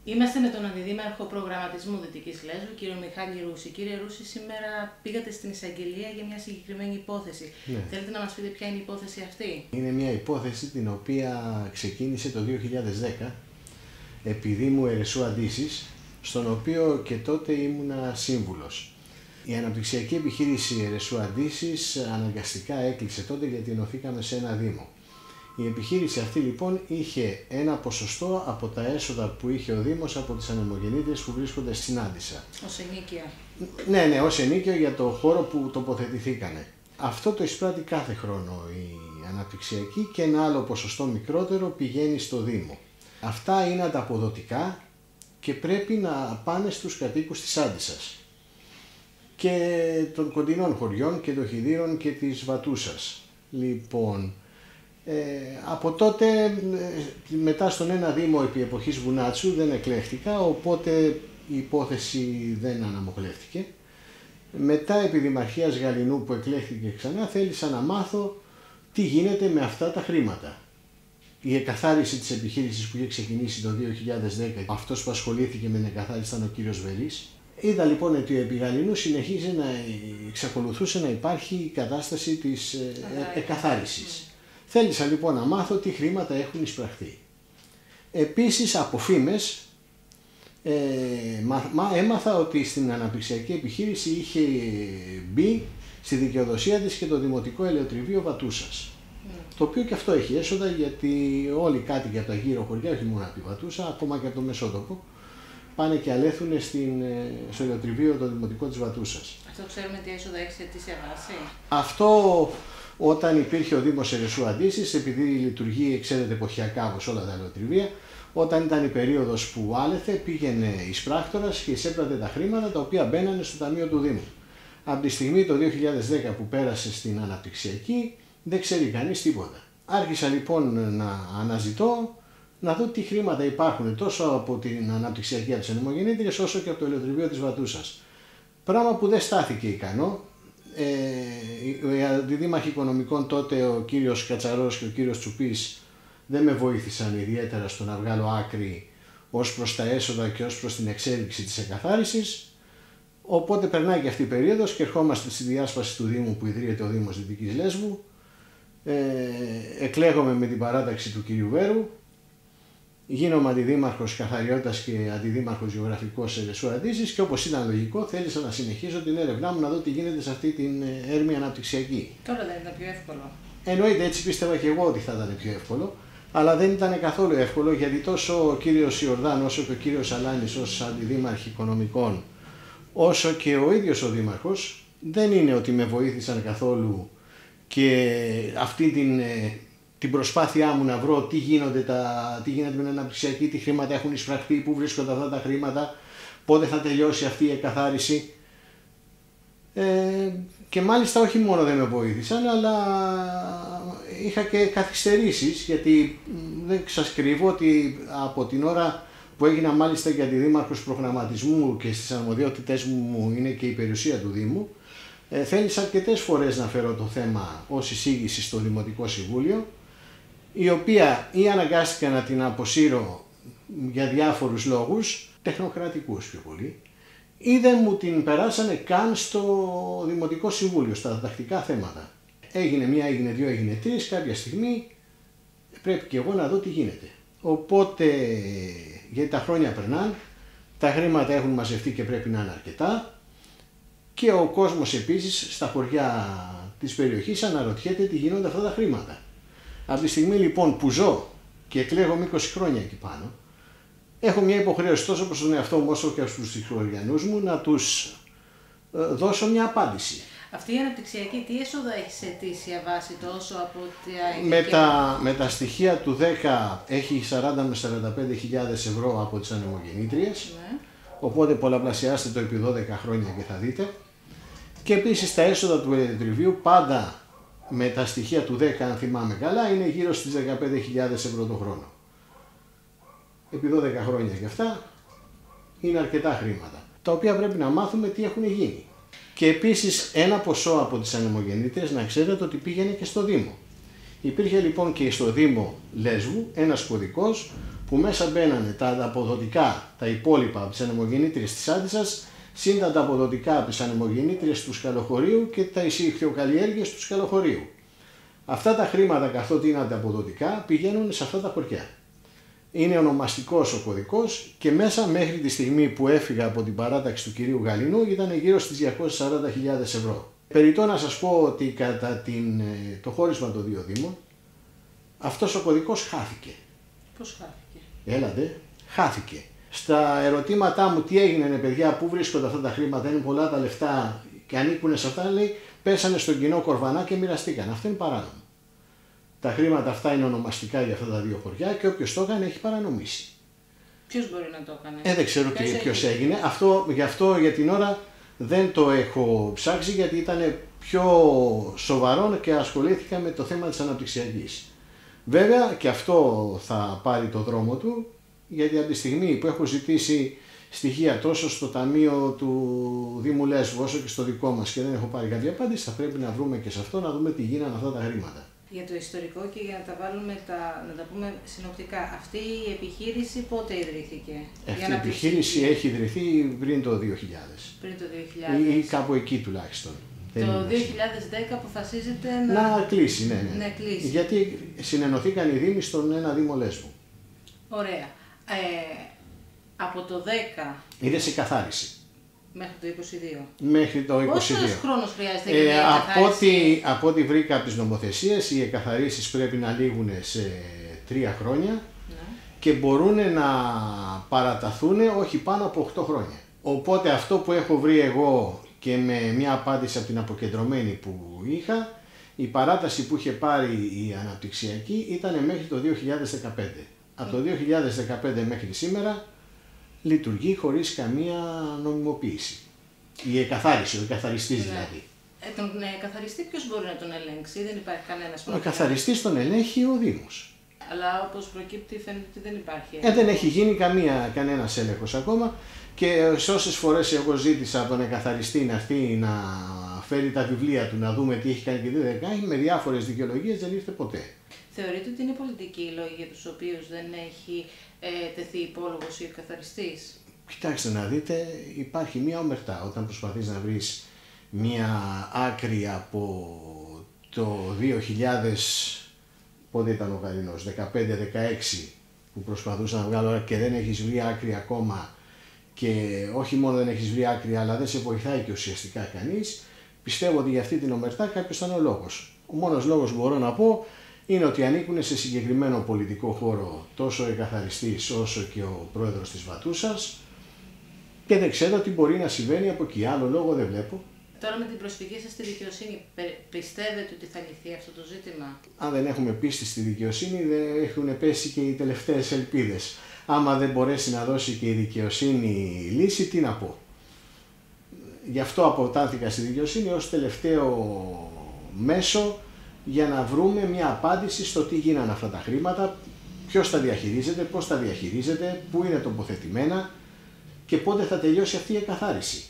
Είμαστε με τον Αντιδήμαρχο Προγραμματισμού Δυτικής Λέσβου, κύριο Μιχάλη Ρούση. Κύριε Ρούση, σήμερα πήγατε στην εισαγγελία για μια συγκεκριμένη υπόθεση. Ναι. Θέλετε να μας πείτε ποια είναι η υπόθεση αυτή? Είναι μια υπόθεση την οποία ξεκίνησε το 2010 επί Δήμου Ερεσού Αντίσης, στον οποίο και τότε ήμουνα σύμβουλος. Η αναπτυξιακή επιχείρηση Ερεσού Αντίσης αναγκαστικά έκλεισε τότε γιατί ενωθήκαμε σε ένα δήμο. Η επιχείρηση αυτή λοιπόν είχε ένα ποσοστό από τα έσοδα που είχε ο Δήμος από τις ανεμογεννήτριες που βρίσκονται στην Άντισσα. Ως ενοίκιο. Ναι, ως ενοίκιο για το χώρο που τοποθετηθήκανε. Αυτό το εισπράττει κάθε χρόνο η αναπτυξιακή και ένα άλλο ποσοστό μικρότερο πηγαίνει στο Δήμο. Αυτά είναι ανταποδοτικά και πρέπει να πάνε στους κατοίκους της Άντισσας και των κοντινών χωριών και των Χιδήρων και της Βατούσας. Λοιπόν, από τότε μετά στον ένα Δήμο επί εποχής Βουνάτσου δεν εκλέχτηκα, οπότε η υπόθεση δεν αναμοχλεύτηκε. Μετά επί Δημαρχίας Γαληνού που εκλέχθηκε ξανά θέλησα να μάθω τι γίνεται με αυτά τα χρήματα. Η εκαθάριση της επιχείρησης που είχε ξεκινήσει το 2010, αυτός που ασχολήθηκε με την εκαθάριση ήταν ο κύριος Βελής. Είδα λοιπόν ότι επί Γαληνού εξακολουθούσε να υπάρχει η κατάσταση της εκαθάρισης. Θέλησα λοιπόν να μάθω τι χρήματα έχουν εισπραχθεί. Επίσης από φήμες έμαθα ότι στην αναπτυξιακή επιχείρηση είχε μπει στη δικαιοδοσία της και το Δημοτικό Ελαιοτριβείο Βατούσας. Το οποίο και αυτό έχει έσοδα γιατί όλοι οι κάτοικοι από τα γύρω χωριά, όχι μόνο από τη Βατούσα, ακόμα και από το Μεσότοπο, πάνε και αλέθουν στο ελαιοτριβείο το Δημοτικό της Βατούσας. Αυτό ξέρουμε τι έσοδα έχει σε αιτήσια βάση? Αυτό όταν υπήρχε ο Δήμος Ερεσού Αντίσης, επειδή λειτουργεί, ξέρετε, εποχιακά όπως όλα τα ελαιοτριβεία, όταν ήταν η περίοδος που άλεθε, πήγαινε εισπράκτορας και εισέπρατε τα χρήματα τα οποία μπαίνανε στο Ταμείο του Δήμου. Από τη στιγμή το 2010 που πέρασε στην αναπτυξιακή, δεν ξέρει κανείς τίποτα. Άρχισα λοιπόν να αναζητώ, να δω τι χρήματα υπάρχουν τόσο από την αναπτυξιακή από τις ανεμογεννήτριες όσο και από το ελαιοτριβείο της Βατούσας. Πράγμα που δεν στάθηκε ικανό. Οι αντιδήμαρχοι οικονομικών τότε, ο κύριος Κατσαρός και ο κύριος Τσουπής, δεν με βοήθησαν ιδιαίτερα στο να βγάλω άκρη ως προς τα έσοδα και ως προς την εξέλιξη της εκαθάρισης. Οπότε περνάει και αυτή η περίοδος και ερχόμαστε στη διάσπαση του Δήμου που ιδρύεται ο Δήμος Δυτικής Λέσβου. Εκλέγομαι με την παράταξη του κυρίου Βέρου. Γίνομαι αντιδήμαρχος καθαριότητας και αντιδήμαρχος γεωγραφικός Ερεσού Αντίσης και όπως ήταν λογικό θέλησα να συνεχίσω την έρευνά μου να δω τι γίνεται σε αυτή την έρμη αναπτυξιακή. Τώρα δεν ήταν πιο εύκολο? Εννοείται, έτσι πίστευα και εγώ ότι θα ήταν πιο εύκολο, αλλά δεν ήταν καθόλου εύκολο γιατί τόσο ο κύριος Ιορδάν όσο και ο κύριος Αλάνης ως αντιδήμαρχοι οικονομικών, όσο και ο ίδιος ο δήμαρχος, δεν είναι ότι με βοήθησαν καθόλου και αυτή την προσπάθειά μου να βρω τι γίνεται με την αναπτυξιακή, τι χρήματα έχουν εισπραχθεί, πού βρίσκονται αυτά τα χρήματα, πότε θα τελειώσει αυτή η εκαθάριση. Και μάλιστα όχι μόνο δεν με βοήθησαν, αλλά είχα και καθυστερήσεις, γιατί δεν σας κρύβω ότι από την ώρα που έγινα μάλιστα για αντιδήμαρχος προγραμματισμού και στις αρμοδιότητες μου είναι και η περιουσία του Δήμου, θέλησα αρκετές φορές να φέρω το θέμα ως εισήγηση στο Δημοτικό Συμβούλιο, η οποία ή αναγκάστηκα να την αποσύρω για διάφορους λόγους, τεχνοκρατικούς πιο πολύ, ή δεν μου την περάσανε καν στο Δημοτικό Συμβούλιο, στα τακτικά θέματα. Έγινε μία, έγινε δύο, έγινε τρεις, κάποια στιγμή πρέπει και εγώ να δω τι γίνεται. Οπότε, γιατί τα χρόνια περνάνε, τα χρήματα έχουν μαζευτεί και πρέπει να είναι αρκετά και ο κόσμος επίσης στα χωριά της περιοχής αναρωτιέται τι γίνονται αυτά τα χρήματα. Από τη στιγμή λοιπόν που ζω και εκλέγομαι 20 χρόνια εκεί πάνω, έχω μια υποχρέωση τόσο προς τον εαυτό μου όσο και στους συγχωριανούς μου να τους δώσω μια απάντηση. Αυτή η αναπτυξιακή τι έσοδα έχει σε αιτήσια βάση τόσο από με τα στοιχεία του 10 έχει 40 με 45.000 ευρώ από τις ανεμογεννήτριες, ναι. Οπότε πολλαπλασιάστε το επί 12 χρόνια και θα δείτε. Και επίσης τα έσοδα του ελαιοτριβείου πάντα με τα στοιχεία του 10, αν θυμάμαι καλά, είναι γύρω στις 15.000 ευρώ το χρόνο. Επί 12 χρόνια και αυτά είναι αρκετά χρήματα, τα οποία πρέπει να μάθουμε τι έχουν γίνει. Και επίσης ένα ποσό από τις ανεμογεννήτριες να ξέρετε ότι πήγαινε και στο Δήμο. Υπήρχε λοιπόν και στο Δήμο Λέσβου ένας κωδικός που μέσα μπαίνανε τα ανταποδοτικά, τα υπόλοιπα από τις ανεμογεννήτριες της Άντισσας, συν τα ανταποδοτικά από τις ανεμογεννήτριες του σκαλοχωρίου και τα ηχθειοκαλλιέργειες του σκαλοχωρίου. Αυτά τα χρήματα, καθότι είναι ανταποδοτικά, πηγαίνουν σε αυτά τα χωριά. Είναι ονομαστικός ο κωδικός και μέσα μέχρι τη στιγμή που έφυγα από την παράταξη του κυρίου Γαλινού ήταν γύρω στις 240.000 ευρώ. Περιττό να σας πω ότι κατά το χώρισμα των δύο δήμων, αυτός ο κωδικός χάθηκε. Πώς χάθηκε? Έλατε, χάθηκε. Στα ερωτήματά μου τι έγινε παιδιά, πού βρίσκονται αυτά τα χρήματα, είναι πολλά τα λεφτά και ανήκουν σε αυτά, λέει, πέσανε στον κοινό κορβανά και μοιραστήκαν. Αυτό είναι παράνομο. Τα χρήματα αυτά είναι ονομαστικά για αυτά τα δύο χωριά και όποιος το έκανε έχει παρανομήσει. Ποιος μπορεί να το έκανε? Δεν ξέρω ποιος έγινε. Γι' αυτό για την ώρα δεν το έχω ψάξει, γιατί ήταν πιο σοβαρό και ασχολήθηκα με το θέμα της αναπτυξιακής. Βέβαια και αυτό θα πάρει το δρόμο του, γιατί από τη στιγμή που έχω ζητήσει στοιχεία τόσο στο ταμείο του Δήμου Λέσβου όσο και στο δικό μας και δεν έχω πάρει κάποια απάντηση, θα πρέπει να βρούμε και σε αυτό, να δούμε τι γίνανε αυτά τα χρήματα. Για το ιστορικό και για να τα βάλουμε, να τα πούμε συνοπτικά, αυτή η επιχείρηση πότε ιδρύθηκε? Αυτή η επιχείρηση έχει ιδρυθεί πριν το 2000. Πριν το 2000. Ή κάπου εκεί τουλάχιστον. Το 2010 αποφασίζεται να κλείσει, ναι. Να κλείσει. Γιατί συνενωθήκαν οι δήμοι στον ένα Δήμο Λέσβου. Ωραία. Από το 10 είναι σε καθάριση. Μέχρι το 22. Μέχρι το 22. Πόσος χρόνος χρειάζεται για μια εκαθάριση? Από ό,τι βρήκα από τις νομοθεσίες, οι εκαθαρίσεις πρέπει να λήγουν σε 3 χρόνια, ναι, και μπορούν να παραταθούν όχι πάνω από 8 χρόνια. Οπότε αυτό που έχω βρει εγώ και με μια απάντηση από την αποκεντρωμένη που είχα, η παράταση που είχε πάρει η αναπτυξιακή ήταν μέχρι το 2015. Από το 2015 μέχρι σήμερα λειτουργεί χωρίς καμία νομιμοποίηση. Η εκαθάριση, ο εκαθαριστής δηλαδή. Τον εκαθαριστή ποιος μπορεί να τον ελέγξει? Δεν υπάρχει κανένας. Ο εκαθαριστής τον ελέγχει ο Δήμος. Αλλά όπως προκύπτει φαίνεται ότι δεν υπάρχει. Δεν έχει γίνει κανένας έλεγχος ακόμα, και σε όσες φορές εγώ ζήτησα από τον εκαθαριστή να έρθει να φέρει τα βιβλία του, να δούμε τι έχει κάνει και τι δεν κάνει, με διάφορες δικαιολογίες δεν ήρθε ποτέ. Θεωρείτε ότι είναι πολιτικοί οι λόγοι για τους οποίους δεν έχει τεθεί υπόλογος ή εκαθαριστής? Κοιτάξτε να δείτε, υπάρχει μία ομερτά. Όταν προσπαθείς να βρεις μία άκρη από το 2000, πότε ήταν ο Γαλινός, 15-16, που προσπαθούσα να βγάλω και δεν έχεις βρει άκρη ακόμα, και όχι μόνο δεν έχεις βρει άκρη, αλλά δεν σε βοηθάει και ουσιαστικά κανείς, πιστεύω ότι για αυτή την ομερτά κάποιος ήταν ο λόγος. Ο μόνος λόγος που μπορώ να πω είναι ότι ανήκουν σε συγκεκριμένο πολιτικό χώρο τόσο ο εκαθαριστής όσο και ο πρόεδρος της Βατούσας, και δεν ξέρω τι μπορεί να συμβαίνει από εκεί. Άλλο λόγο δεν βλέπω. Τώρα με την προσφυγή σας στη δικαιοσύνη, πιστεύετε ότι θα λυθεί αυτό το ζήτημα? Αν δεν έχουμε πίστη στη δικαιοσύνη, δεν έχουν πέσει και οι τελευταίες ελπίδες. Άμα δεν μπορέσει να δώσει και η δικαιοσύνη λύση, τι να πω. Γι' αυτό αποτάθηκα στη δικαιοσύνη ως τελευταίο μέσο για να βρούμε μια απάντηση στο τι γίνανε αυτά τα χρήματα, ποιος τα διαχειρίζεται, πώς τα διαχειρίζεται, πού είναι τοποθετημένα και πότε θα τελειώσει αυτή η εκαθάριση.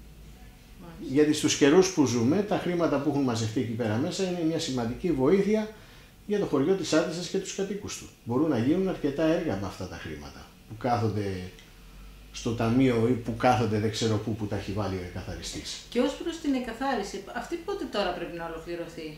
Γιατί στους καιρούς που ζούμε, τα χρήματα που έχουν μαζευτεί εκεί πέρα μέσα είναι μια σημαντική βοήθεια για το χωριό της Άντισσας και τους κατοίκους του. Μπορούν να γίνουν αρκετά έργα με αυτά τα χρήματα που κάθονται στο ταμείο ή που κάθονται δεν ξέρω πού που τα έχει βάλει ο εκαθαριστής. Και ως προς την εκαθάριση, αυτή πότε τώρα πρέπει να ολοκληρωθεί?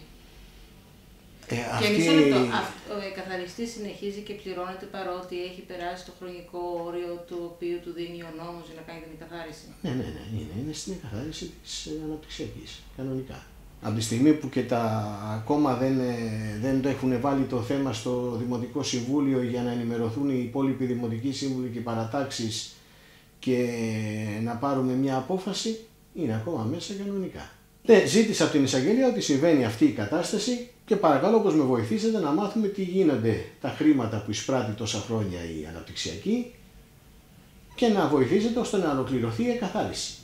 Και μισό λεπτό, ο εκαθαριστής συνεχίζει και πληρώνεται παρότι έχει περάσει το χρονικό όριο του οποίου του δίνει ο νόμος για να κάνει την εκαθάριση? Ναι, είναι στην εκαθάριση της αναπτυξιακής, κανονικά. Από τη στιγμή που και ακόμα δεν το έχουν βάλει το θέμα στο Δημοτικό Συμβούλιο για να ενημερωθούν οι υπόλοιποι Δημοτικοί Σύμβουλοι και οι παρατάξεις και να πάρουμε μια απόφαση, είναι ακόμα μέσα κανονικά. Ζήτησα από την εισαγγελία ότι συμβαίνει αυτή η κατάσταση και παρακαλώ πως με βοηθήσετε να μάθουμε τι γίνονται τα χρήματα που εισπράττει τόσα χρόνια η αναπτυξιακή και να βοηθήσετε ώστε να ολοκληρωθεί η εκαθάριση.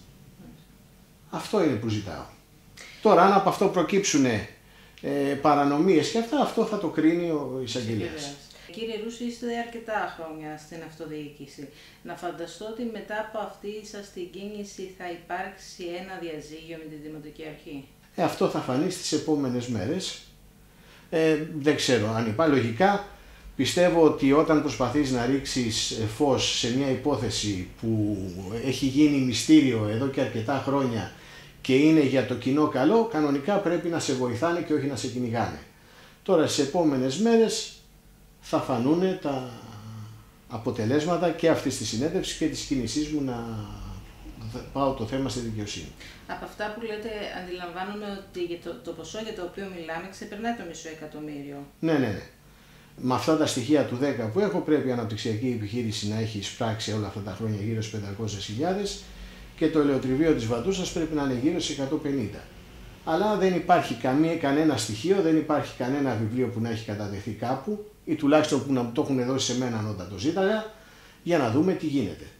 Αυτό είναι που ζητάω. Τώρα αν από αυτό προκύψουν παρανομίες και αυτά, αυτό θα το κρίνει ο εισαγγελέας. Κύριε Ρούση, είστε αρκετά χρόνια στην αυτοδιοίκηση. Να φανταστώ ότι μετά από αυτή σας την κίνηση θα υπάρξει ένα διαζύγιο με τη Δημοτική Αρχή. Αυτό θα φανεί στις επόμενες μέρες. Δεν ξέρω αν υπάρχει. Λογικά Πιστεύω ότι όταν προσπαθείς να ρίξεις φως σε μια υπόθεση που έχει γίνει μυστήριο εδώ και αρκετά χρόνια και είναι για το κοινό καλό, κανονικά πρέπει να σε βοηθάνε και όχι να σε κυνηγάνε. Τώρα στις επόμενες μέρες θα φανούν τα αποτελέσματα και αυτής της συνέντευξης και της κίνησής μου να πάω το θέμα στη δικαιοσύνη. Από αυτά που λέτε αντιλαμβάνομαι ότι το ποσό για το οποίο μιλάμε ξεπερνάει το $500.000. Ναι. Με αυτά τα στοιχεία του 10 που έχω, πρέπει η αναπτυξιακή επιχείρηση να έχει εισπράξει όλα αυτά τα χρόνια γύρω στις 500.000 και το ελαιοτριβείο της Βαντούσας πρέπει να είναι γύρω στις 150. Αλλά δεν υπάρχει κανένα στοιχείο, δεν υπάρχει κανένα βιβλίο που να έχει κατατεθεί κάπου ή τουλάχιστον που να μου το έχουν δώσει σε μένα όταν το ζήταγα, για να δούμε τι γίνεται.